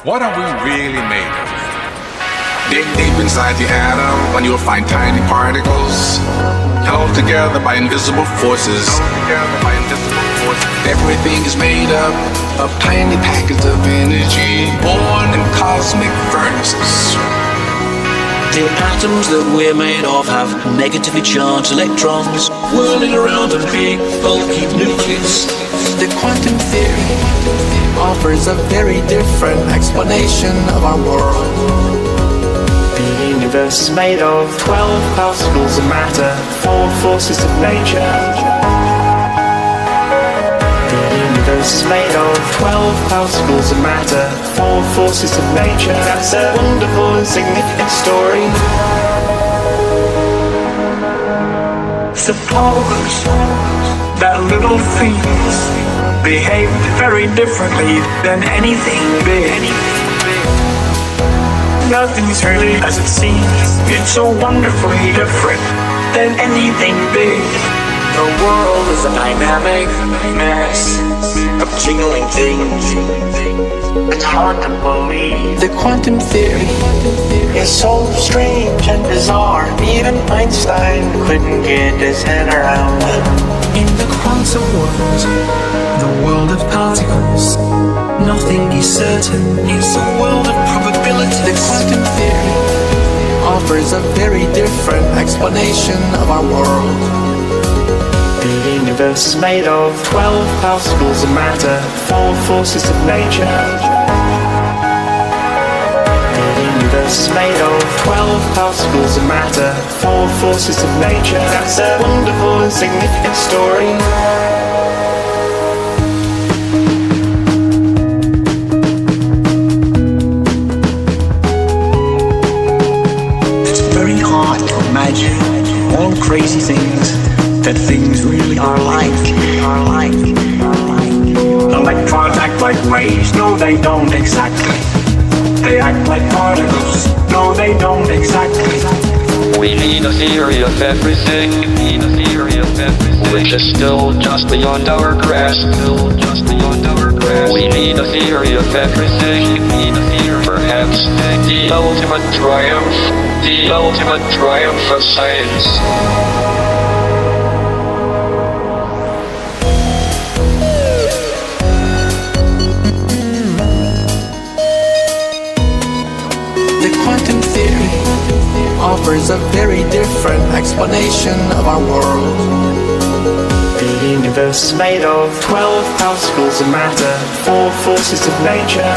What are we really made of? Dig deep inside the atom when you'll find tiny particles held together by invisible forces. Everything is made up of tiny packets of energy born in cosmic furnaces. The atoms that we're made of have negatively charged electrons whirling around a big bulky nucleus. The quantum theory offers a very different explanation of our world. The universe is made of 12 particles of matter, 4 forces of nature. The universe is made of 12 particles of matter, 4 forces of nature. That's a wonderful and significant story. Suppose that little things behave very differently than anything big. Nothing's really as it seems. It's so wonderfully different than anything big. The world is a dynamic mess of jingling things. It's hard to believe. The quantum theory It's so strange and bizarre. Even Einstein couldn't get his head around it. In the quantum world, the world of particles, nothing is certain. It's a world of probabilities. The quantum theory offers a very different explanation of our world. The universe is made of 12 particles of matter, 4 forces of nature. The universe is made of 12 particles of matter, 4 forces of nature. That's a wonderful and significant story. It's very hard to imagine all crazy things that things really are like. Electrons act like waves, no they don't exactly. They act like particles, no they don't exactly. We need a theory of everything, which is still just beyond our grasp. We need a theory of everything, perhaps the ultimate triumph of science. The quantum theory offers a very different explanation of our world. The universe is made of 12 particles of matter, 4 forces of nature.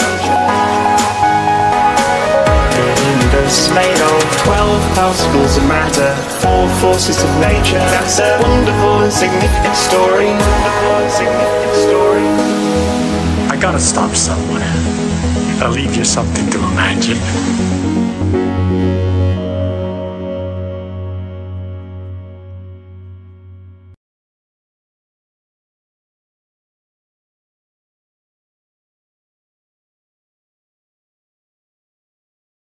The universe is made of 12 particles of matter, 4 forces of nature. That's a wonderful and significant story. I gotta stop somewhere. I'll leave you something to imagine.